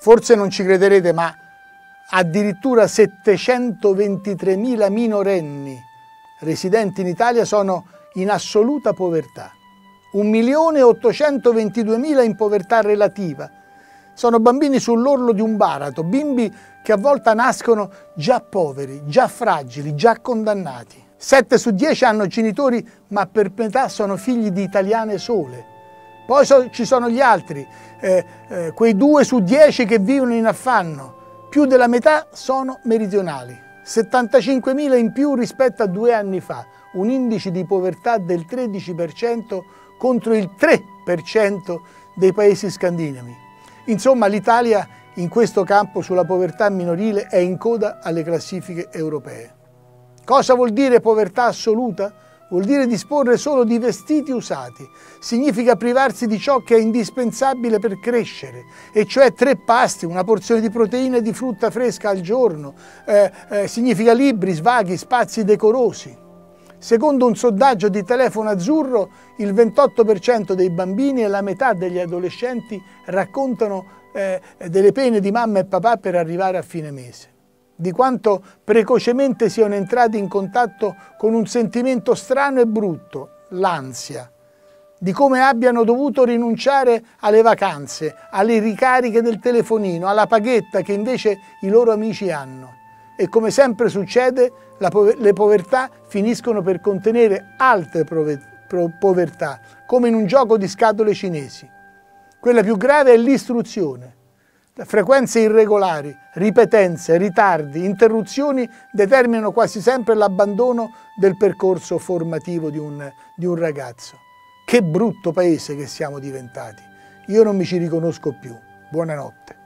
Forse non ci crederete, ma addirittura 723.000 minorenni residenti in Italia sono in assoluta povertà. 1.822.000 in povertà relativa. Sono bambini sull'orlo di un baratro, bimbi che a volte nascono già poveri, già fragili, già condannati. 7 su 10 hanno genitori, ma per metà sono figli di italiane sole. Poi ci sono gli altri, quei 2 su 10 che vivono in affanno. Più della metà sono meridionali, 75.000 in più rispetto a 2 anni fa, un indice di povertà del 13% contro il 3% dei paesi scandinavi. Insomma, l'Italia in questo campo sulla povertà minorile è in coda alle classifiche europee. Cosa vuol dire povertà assoluta? Vuol dire disporre solo di vestiti usati. Significa privarsi di ciò che è indispensabile per crescere, e cioè 3 pasti, una porzione di proteine e di frutta fresca al giorno. Significa libri, svaghi, spazi decorosi. Secondo un sondaggio di Telefono Azzurro, il 28% dei bambini e la metà degli adolescenti raccontano delle pene di mamma e papà per arrivare a fine mese. Di quanto precocemente siano entrati in contatto con un sentimento strano e brutto, l'ansia, di come abbiano dovuto rinunciare alle vacanze, alle ricariche del telefonino, alla paghetta che invece i loro amici hanno. E come sempre succede, le povertà finiscono per contenere altre povertà, come in un gioco di scatole cinesi. Quella più grave è l'istruzione. Frequenze irregolari, ripetenze, ritardi, interruzioni determinano quasi sempre l'abbandono del percorso formativo di un ragazzo. Che brutto paese che siamo diventati. Io non mi ci riconosco più. Buonanotte.